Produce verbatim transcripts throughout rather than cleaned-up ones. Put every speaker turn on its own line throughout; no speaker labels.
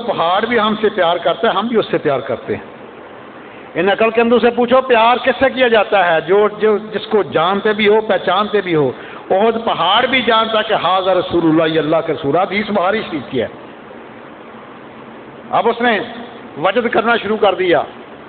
پہاڑ بھی ہم سے پیار کرتا ہے، ہم بھی اس سے پیار کرتے ہیں۔ ان عقل کے اندر سے پوچھو پیار کس سے کیا جاتا ہے؟ جو جو جس کو جانتے بھی ہو، پہچانتے بھی ہو۔ احد پہاڑ بھی جانتا کہ حاضر رسول اللہ، یہ اللہ کے رسول، حدیث بخاری شریف کی ہے۔ اب اس نے وجد کرنا شروع کر دیا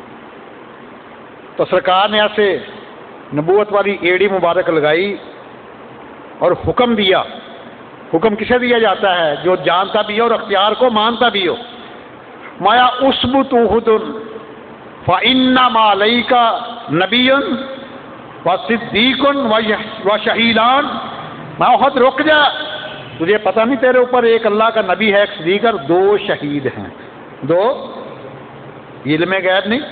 تو سرکار نے ایسے نبوت والی ایڑی مبارک لگائی اور حکم دیا۔ حکم کسے دیا جاتا ہے؟ جو جانتا بھی ہو اور اختیار کو مانتا بھی ہو۔ مایا اسبت احد فإنما علیک نبی وصدیق وشہیدان، میں احد رک جا، تجھے پتہ نہیں تیرے اوپر ایک اللہ کا نبی ہے، ایک صدیق اور دو شہید ہیں۔ دو علم غیب نہیں،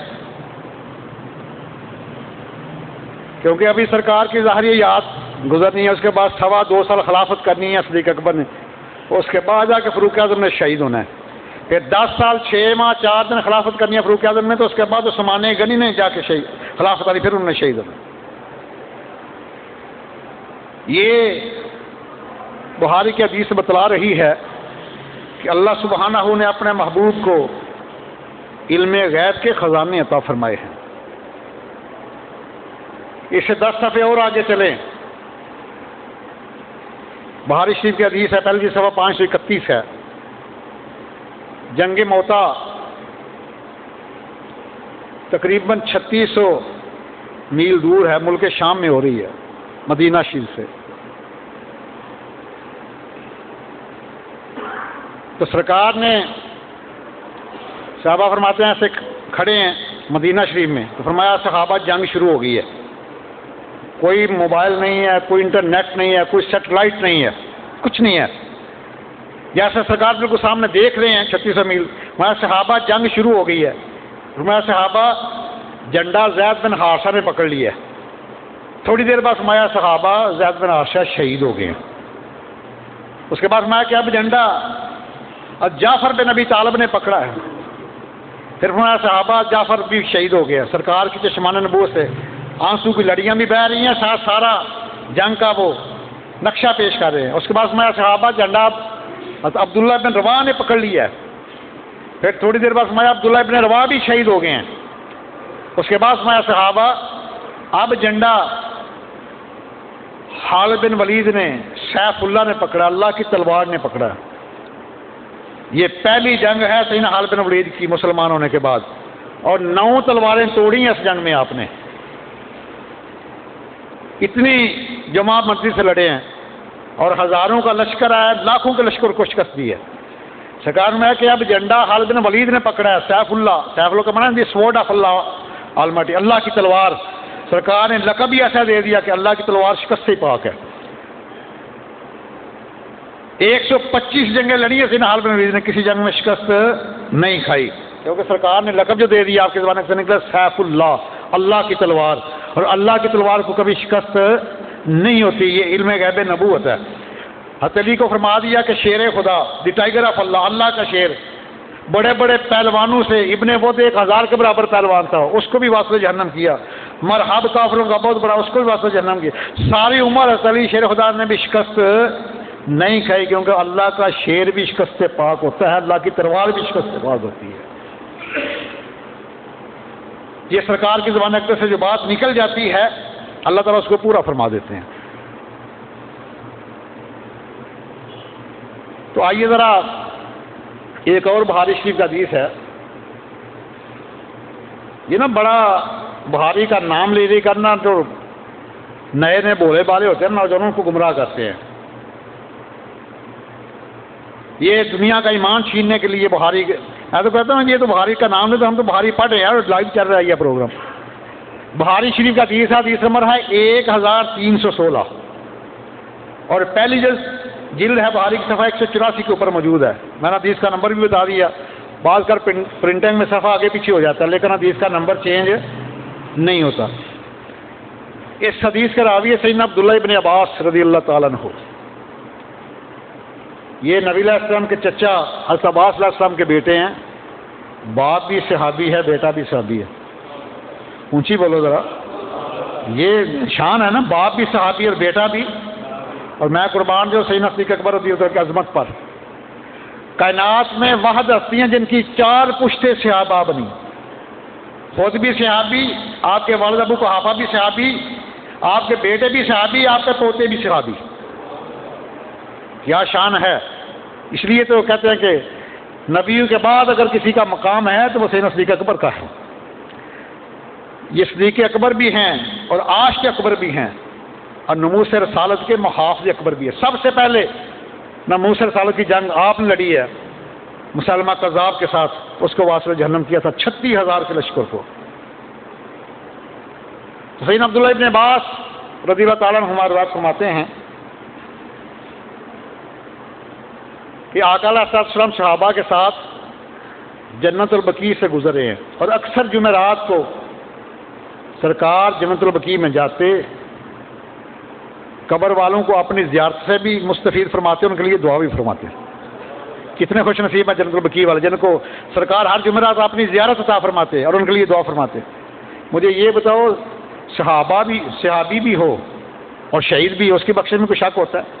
کیونکہ ابھی سرکار کی ظاہری یاد گزرنی ہے، اس کے بعد سوا دو سال خلافت کرنی ہے صدیق اکبر نے، اس کے بعد جا کے فاروق اعظم نے شہید ہونا ہے، پھر دس سال چھ ماہ چار دن خلافت کرنی ہے فاروق اعظم نے، تو اس کے بعد عثمان غنی نے جا کے شہید خلافت آئی، پھر انہوں نے شہید ہونا۔ یہ بخاری کی حدیث بتلا رہی ہے کہ اللہ سبحانہ نے اپنے محبوب کو علم غیب کے خزانے عطا فرمائے ہیں۔ اسے دس صفحے اور آگے چلیں، بخاری شریف کی حدیث ہے، پہلی کی صفحہ پانچ سو اکتیس ہے۔ جنگ موتا تقریباً چھتیس سو میل دور ہے، ملک شام میں ہو رہی ہے، مدینہ شریف سے۔ تو سرکار نے صحابہ فرماتے ہیں ایسے کھڑے ہیں مدینہ شریف میں، تو فرمایا صحابہ جنگ شروع ہو گئی ہے، کوئی موبائل نہیں ہے، کوئی انٹرنیٹ نہیں ہے، کوئی سیٹلائٹ نہیں ہے، کچھ نہیں ہے، جیسے سرکار بالکل سامنے دیکھ رہے ہیں چھتیس سو میل۔ فرمایا صحابہ جنگ شروع ہو گئی ہے۔ فرمایا صحابہ جھنڈا زید بن حارثہ نے پکڑ لیا ہے۔ تھوڑی دیر بعد فرمایا صحابہ زید بن حارثہ شہید ہو گئے ہیں۔ اس کے بعد فرمایا کہ اب جھنڈا جعفر بن ابی طالب نے پکڑا ہے۔ پھر فرمایا صحابہ جعفر بھی شہید ہو گیا۔ سرکار کی چشمان نبوت سے آنسو کی لڑیاں بھی بہہ رہی ہیں، ساتھ سارا جنگ کا وہ نقشہ پیش کر رہے ہیں۔ اس کے بعد فرمایا صحابہ جھنڈا عبداللہ بن رواح نے پکڑ لیا ہے۔ پھر تھوڑی دیر بعد فرمایا عبداللہ بن رواح بھی شہید ہو گئے ہیں۔ اس کے بعد فرمایا صحابہ اب جھنڈا خالد بن ولید نے، سیف اللہ نے پکڑا، اللہ کی تلوار نے پکڑا۔ یہ پہلی جنگ ہے سیدنا خالد بن ولید کی مسلمان ہونے کے بعد، اور نو تلواریں توڑی ہیں اس جنگ میں آپ نے، اتنی جماعت مرضی سے لڑے ہیں، اور ہزاروں کا لشکر آیا، لاکھوں کے لشکر کو شکست دی ہے۔ سرکار میں ہے کہ اب جھنڈا خالد بن ولید نے پکڑا ہے، سیف اللہ، سیف اللہ کا معنی ہے سوورڈ آف اللہ آلمائٹی، اللہ کی تلوار۔ سرکار نے لقب بھی ایسا دے دیا کہ اللہ کی تلوار شکست سے پاک ہے۔ ایک سو پچیس جنگیں لڑی ہیں سیدنا خالد بن ولید نے، کسی جنگ میں شکست نہیں کھائی، کیونکہ سرکار نے لقب جو دے دیا آپ کے زمانے سے نکلا سیف اللہ، اللہ کی تلوار، اور اللہ کی تلوار کو کبھی شکست نہیں ہوتی، یہ علم غیب نبوت ہے۔ حضرت علی کو فرما دیا کہ شیر خدا، دی ٹائیگر آف اللہ، اللہ کا شیر، بڑے بڑے پہلوانوں سے، ابن ود ایک ہزار کے برابر پہلوان تھا، اس کو بھی واسطہ جہنم کیا، مرحب کافروں کا بہت بڑا، اس کو بھی واسطہ جہنم کیا، ساری عمر حضرت علی شیر خدا نے بھی شکست نہیں کھائی، کیونکہ اللہ کا شیر بھی شکست سے پاک ہوتا ہے، اللہ کی تلوار بھی شکست سے پاک ہوتی ہے۔ یہ سرکار کی زبان اکثر سے جو بات نکل جاتی ہے اللہ تعالیٰ اس کو پورا فرما دیتے ہیں۔ تو آئیے ذرا ایک اور بخاری شریف کا حدیث ہے، یہ نا بڑا بخاری کا نام لے لے کرنا، جو نئے نئے بولے بالے ہوتے ہیں نوجوانوں کو گمراہ کرتے ہیں، یہ دنیا کا ایمان چھیننے کے لیے بخاری، میں تو کہتا ہوں یہ تو بخاری کا نام نہیں، تو ہم تو بخاری پڑھ رہے ہیں اور لائیو چل رہا ہے یہ پروگرام۔ بخاری شریف کا حدیث ہے، حدیث نمبر ہے ایک ہزار تین سو سولہ، اور پہلی جلد جلد ہے بخاری کی صفحہ ایک سو چوراسی کے اوپر موجود ہے۔ میں نے حدیث کا نمبر بھی بتا دیا، بعض کر پرنٹنگ میں صفحہ آگے پیچھے ہو جاتا ہے، لیکن حدیث کا نمبر چینج نہیں ہوتا۔ اس حدیث کا راوی ہے سیدنا عبداللہ ابن عباس رضی اللہ تعالیٰ عنہ، یہ نبی علیہ السلام کے چچا حضرت عباس علیہ السلام کے بیٹے ہیں، باپ بھی صحابی ہے، بیٹا بھی صحابی ہے، اونچی بولو ذرا، یہ شان ہے نا، باپ بھی صحابی اور بیٹا بھی، اور میں قربان جو سیدنا صدیق اکبر رضی اللہ عنہ کی عظمت پر۔ کائنات میں واحد ہستیاں جن کی چار پشتے صحابہ بنی، خود بھی صحابی، آپ کے والد ابو قحافہ بھی صحابی، آپ کے بیٹے بھی صحابی، آپ کے پوتے بھی صحابی. کیا شان ہے. اس لیے تو کہتے ہیں کہ نبیوں کے بعد اگر کسی کا مقام ہے تو وہ سیدنا صدیق اکبر کا ہے. یہ صدیق اکبر بھی ہیں اور عاشق اکبر بھی ہیں اور نموس رسالت کے محافظ اکبر بھی ہے. سب سے پہلے نموس رسالت کی جنگ آپ نے لڑی ہے مسلمہ کذاب کے ساتھ، اس کو واسطہ جہنم کیا تھا چھتیس ہزار کے لشکر کو. تو سیدنا عبداللہ ابن عباس رضی اللہ تعالیٰ عنہ روایت فرماتے ہیں کہ آقا علیہ السلام صحابہ کے ساتھ جنت البقیع سے گزرے ہیں اور اکثر جمعرات کو سرکار جنت البقیع میں جاتے، قبر والوں کو اپنی زیارت سے بھی مستفید فرماتے، ان کے لیے دعا بھی فرماتے. کتنے خوش نصیب ہیں جنت البقیع والے جن کو سرکار ہر جمعرات اپنی زیارت عطا فرماتے اور ان کے لیے دعا فرماتے. مجھے یہ بتاؤ صحابہ بھی صحابی بھی ہو اور شہید بھی ہو، اس کی بخشش میں کوئی شک ہوتا ہے؟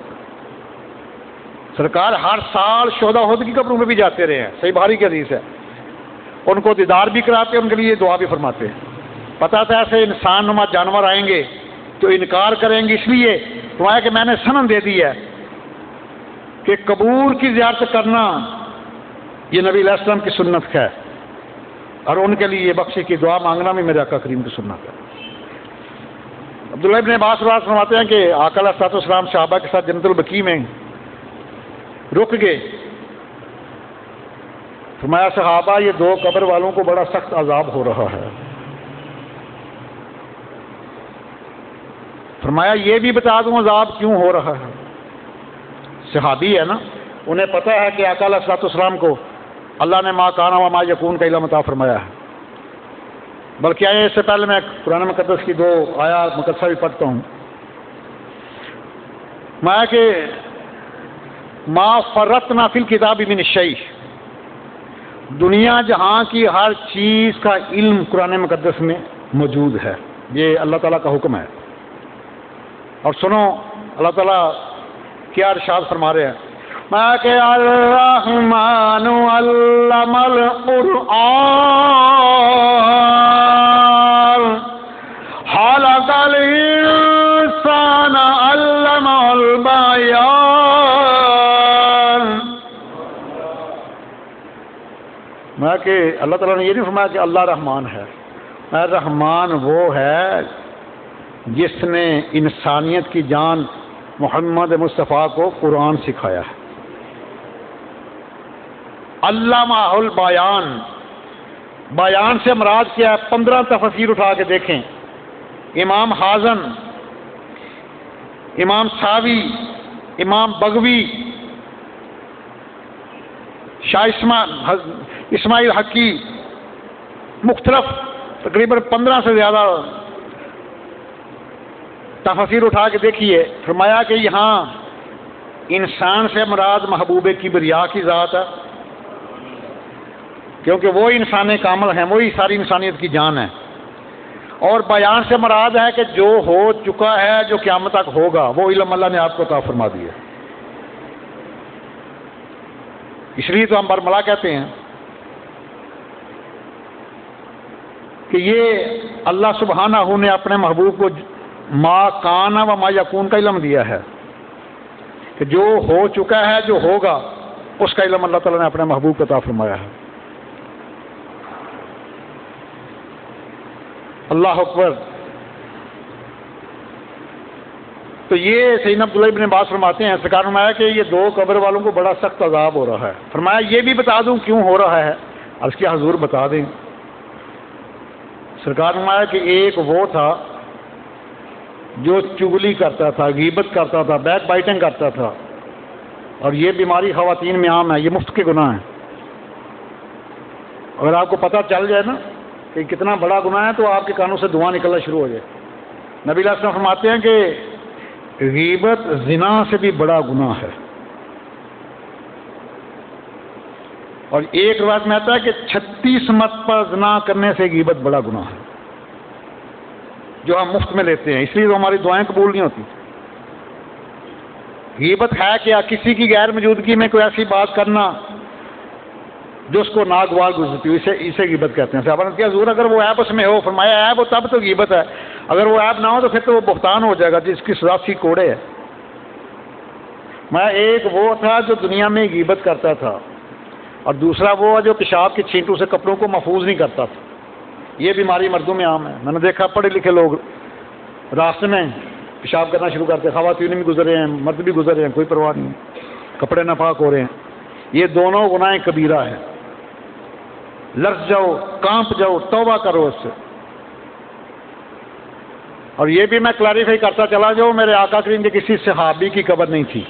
سرکار ہر سال شہداء احد کی قبروں میں بھی جاتے رہے ہیں، صحیح بخاری کی حدیث ہے. ان کو دیدار بھی کراتے، ان کے لیے دعا بھی فرماتے. پتہ تھا ایسے انسان نما جانور آئیں گے تو انکار کریں گے، اس لیے فرمایا کہ میں نے سند دے دی ہے کہ قبور کی زیارت کرنا یہ نبی علیہ السلام کی سنت ہے اور ان کے لیے بخشش کی دعا مانگنا بھی میرے آقا کریم کی سنت ہے. عبداللہ ابن عباس روایت فرماتے ہیں کہ آقا علیہ السلام صحابہ کے ساتھ جنت البقیع میں رک گئے. فرمایا صحابہ یہ دو قبر والوں کو بڑا سخت عذاب ہو رہا ہے. فرمایا یہ بھی بتا دوں عذاب کیوں ہو رہا ہے. صحابی ہے نا، انہیں پتہ ہے کہ آقا علیہ السلام کو اللہ نے ما کان و ما یکون کا علم عطا فرمایا ہے. بلکہ آئے اس سے پہلے میں قرآن مقدس کی دو آیات مقدسہ بھی پڑھتا ہوں. میں کہ ما فرطنا فی الکتاب من الشیء، دنیا جہاں کی ہر چیز کا علم قرآن مقدس میں موجود ہے. یہ اللہ تعالیٰ کا حکم ہے. اور سنو اللہ تعالیٰ کیا ارشاد فرما رہے ہیں. میں کہ الرحمن علم القرآن خلق الانسان علم البیان. میں کہ اللہ تعالیٰ نے یہ نہیں فرمایا کہ اللہ رحمان ہے. میں رحمان وہ ہے جس نے انسانیت کی جان محمد مصطفیٰ کو قرآن سکھایا ہے. علامہ البیان، بیان سے مراد کیا ہے؟ پندرہ تفسیر اٹھا کے دیکھیں. امام حازم، امام ساوی، امام بغوی، شاہ اسماعیل حقی، مختلف تقریباً پندرہ سے زیادہ تفسیر اٹھا کے دیکھیے. فرمایا کہ یہاں انسان سے مراد محبوب کبریا کی ذات ہے، کیونکہ وہ انسان کامل ہیں، وہی ساری انسانیت کی جان ہے. اور بیان سے مراد ہے کہ جو ہو چکا ہے، جو قیامت تک ہوگا، وہ علم اللہ نے آپ کو عطا فرما دیا. اس لیے تو ہم برملا کہتے ہیں کہ یہ اللہ سبحانہ ہو نے اپنے محبوب کو ما کان و ما یکون کا علم دیا ہے کہ جو ہو چکا ہے، جو ہوگا، اس کا علم اللہ تعالیٰ نے اپنے محبوب کو عطا فرمایا ہے. اللہ اکبر. تو یہ سیدنا عبداللہ ابن عباس فرماتے ہیں سرکار نے فرمایا کہ یہ دو قبر والوں کو بڑا سخت عذاب ہو رہا ہے. فرمایا یہ بھی بتا دوں کیوں ہو رہا ہے؟ عرض کیا حضور بتا دیں. سرکار نے فرمایا کہ ایک وہ تھا جو چغلی کرتا تھا، غیبت کرتا تھا، بیک بائٹنگ کرتا تھا، اور یہ بیماری خواتین میں عام ہے. یہ مفت کے گناہ ہیں. اگر آپ کو پتہ چل جائے نا کہ کتنا بڑا گناہ ہے تو آپ کے کانوں سے دھواں نکلنا شروع ہو جائے. نبی علیہ السلام فرماتے ہیں کہ غیبت زنا سے بھی بڑا گناہ ہے. اور ایک روایت میں آتا ہے کہ چھتیس مرتبہ زنا کرنے سے غیبت بڑا گناہ ہے، جو ہم مفت میں لیتے ہیں. اس لیے تو ہماری دعائیں قبول نہیں ہوتی. غیبت ہے کیا؟ کسی کی غیر موجودگی میں کوئی ایسی بات کرنا جو اس کو ناگوار گزرتی ہو، اسے اسے غیبت کہتے ہیں۔ صحابہ نے کیا حضور اگر وہ عیب اس میں ہو، فرمایا عیب ہو تب تو غیبت ہے، اگر وہ عیب نہ ہو تو پھر تو وہ بہتان ہو جائے گا جس کی سزا سی کوڑے ہے۔ میں ایک وہ تھا جو دنیا میں غیبت کرتا تھا، اور دوسرا وہ جو پیشاب کی چھینٹوں سے کپڑوں کو محفوظ نہیں کرتا تھا۔ یہ بیماری مردوں میں عام ہے، میں نے دیکھا پڑھے لکھے لوگ راستے میں پیشاب کرنا شروع کرتے، خواتین بھی گزر رہے ہیں، مرد بھی گزر رہے ہیں، کوئی پرواہ نہیں، کپڑے ناپاک ہو رہے ہیں۔ یہ دونوں گناہ کبیرہ ہیں، لرز جاؤ، کانپ جاؤ، توبہ کرو اس سے۔ اور یہ بھی میں کلیریفائی کرتا چلا جاؤں، میرے آقا کریم کے کسی صحابی کی قبر نہیں تھی،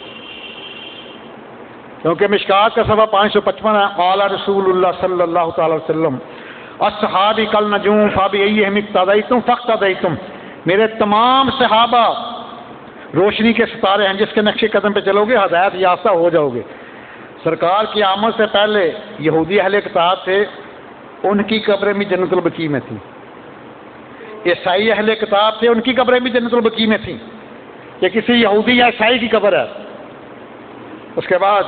کیونکہ مشکات کا صفحہ پانچ سو پچپن ہے، قال رسول اللہ صلی اللہ تعالی وسلم الصحابی کل نجوم فبأیہم اقتدیتم فاقتدیتم، میرے تمام صحابہ روشنی کے ستارے ہیں، جس کے نقش قدم پہ چلو گے ہدایت یافتہ ہو جاؤ گے۔ سرکار کی آمد سے پہلے یہودی اہل کتاب تھے، ان کی قبریں بھی جنت البقیع میں تھیں۔ عیسائی اہل کتاب تھے، ان کی قبریں بھی جنت البقیع میں تھیں۔ یہ کسی یہودی یا عیسائی کی قبر ہے۔ اس کے بعد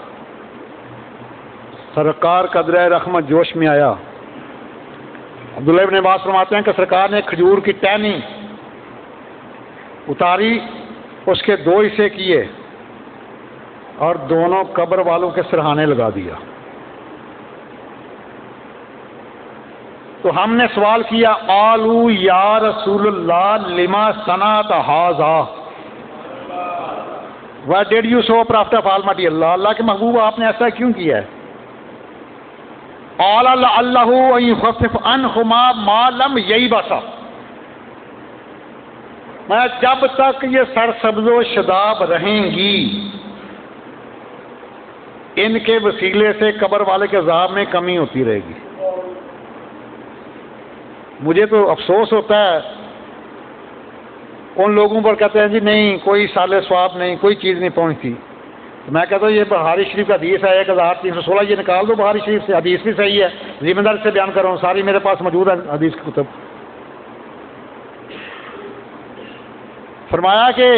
سرکار قدرہ رحمت جوش میں آیا۔ عبداللہ ابن عباس فرماتے ہیں کہ سرکار نے کھجور کی ٹہنی اتاری، اس کے دو حصے کیے اور دونوں قبر والوں کے سرہانے لگا دیا۔ تو ہم نے سوال کیا، قالوا یا رسول اللہ لما صنعت ھذا، Why did you so prophet of Almighty اللہ، اللہ کے محبوب آپ نے ایسا کیوں کیا ہے؟ قال اللہ ان یخفف عنہما ما لم ییبسا، میں جب تک یہ سرسبز و شداب رہیں گی ان کے وسیلے سے قبر والے کے عذاب میں کمی ہوتی رہے گی۔ مجھے تو افسوس ہوتا ہے ان لوگوں پر، کہتے ہیں جی نہیں کوئی سال ثواب نہیں، کوئی چیز نہیں پہنچتی۔ میں کہتا ہوں یہ بخاری شریف کا حدیث ہے ایک ہزار تین سو سولہ، یہ نکال دو بخاری شریف سے، حدیث بھی صحیح ہے، ذمہ داری سے بیان کر رہا ہوں، ساری میرے پاس موجود ہے حدیث کی کتب۔ فرمایا کہ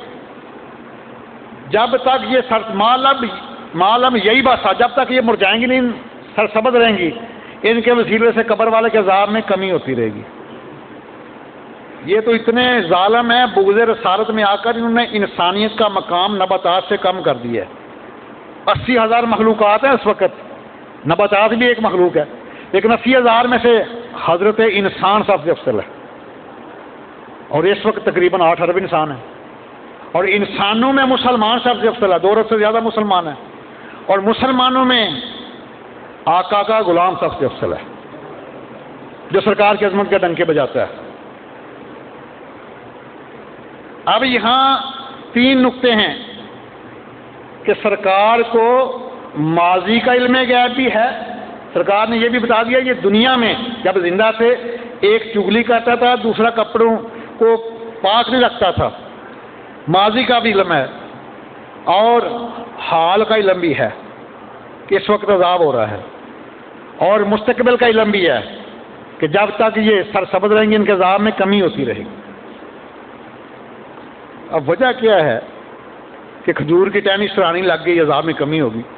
جب تک یہ سر مالم مالم یہی بات، جب تک یہ مرجائیں گی نہیں، سرسبز رہیں گی، ان کے وسیلے سے قبر والے کے عذاب میں کمی ہوتی رہے گی۔ یہ تو اتنے ظالم ہیں، بغض رسالت میں آ کر انہوں نے انسانیت کا مقام نباتات سے کم کر دیا ہے۔ اسی ہزار مخلوقات ہیں اس وقت، نباتات بھی ایک مخلوق ہے، لیکن اسی ہزار میں سے حضرت انسان سب سے افضل ہے، اور اس وقت تقریباً آٹھ ارب انسان ہیں، اور انسانوں میں مسلمان سب سے افضل ہے، دو ارب سے زیادہ مسلمان ہیں، اور مسلمانوں میں آقا کا غلام سب سے افضل ہے جو سرکار کی عظمت کے ڈنکے بجاتا ہے۔ اب یہاں تین نقطے ہیں کہ سرکار کو ماضی کا علم غیب بھی ہے، سرکار نے یہ بھی بتا دیا یہ دنیا میں جب زندہ تھے ایک چگلی کرتا تھا، دوسرا کپڑوں کو پاک نہیں رکھتا تھا، ماضی کا بھی علم ہے، اور حال کا علم بھی ہے کہ اس وقت عذاب ہو رہا ہے، اور مستقبل کا علم بھی ہے کہ جب تک یہ سرسبز رہیں گے ان کے عذاب میں کمی ہوتی رہے گی۔ اب وجہ کیا ہے کہ کھجور کی ٹہنی سرانی لگ گئی، عذاب میں کمی ہوگی؟